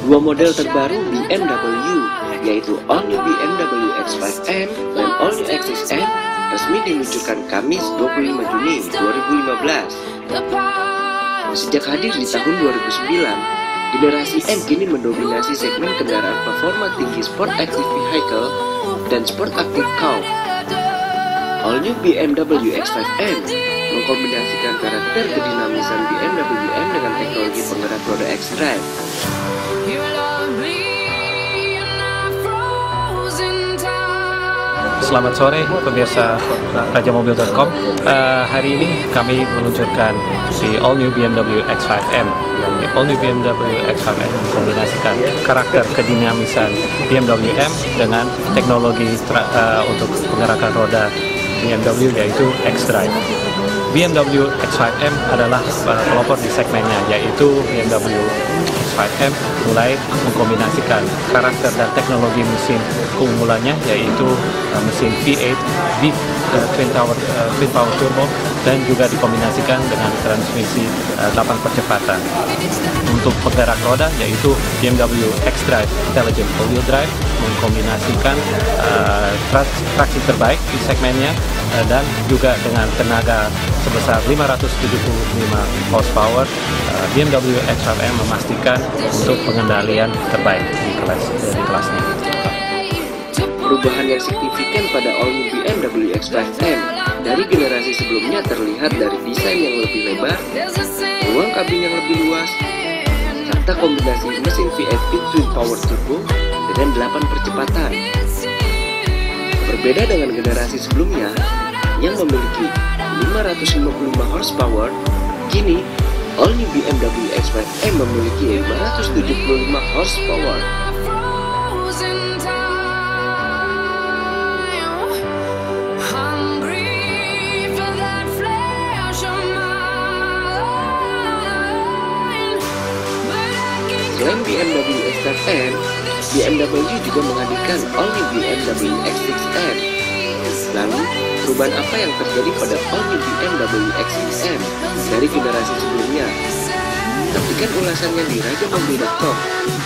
Dua model terbaru BMW, yaitu All New BMW X5M dan All New X6M, resmi diluncurkan Kamis 25 Juni 2015. Sejak hadir di tahun 2009, generasi M kini mendominasi segmen kendaraan performa tinggi Sport Active Vehicle dan Sport Active Coupe. All New BMW X5M mengkombinasikan karakter kedinamisan BMW M dengan teknologi penggerak roda X-Drive. Selamat sore pemirsa rajamobil.com. Hari ini kami meluncurkan si All New BMW X5M. All New BMW X5M mengkombinasikan karakter kedinamisan BMW M dengan teknologi untuk penggerakan roda BMW, yaitu X-Drive. BMW X5M adalah pelopor di segmennya, yaitu BMW X5M mulai mengkombinasikan karakter dan teknologi mesin keunggulannya, yaitu mesin V8 Twin Power Turbo, dan juga dikombinasikan dengan transmisi 8 percepatan. Untuk penggerak roda, yaitu BMW X-Drive Intelligent All-Wheel Drive mengkombinasikan traksi terbaik di segmennya dan juga dengan tenaga sebesar 575 horsepower. BMW X5M memastikan untuk pengendalian terbaik di kelasnya. Perubahan yang signifikan pada All New BMW X5M dari generasi sebelumnya terlihat dari desain yang lebih lebar, ruang kabin yang lebih luas, serta kombinasi mesin V8 Twin Power Turbo dengan 8 percepatan. Berbeda dengan generasi sebelumnya yang memiliki 555 horsepower, kini All New BMW X5M memiliki 575 horsepower. Selain BMW X5M, BMW juga menghadirkan All New BMW X6M. Lalu, perubahan apa yang terjadi pada All New BMW X6M dari generasi sebelumnya? Saksikan ulasannya di rajamobil.com.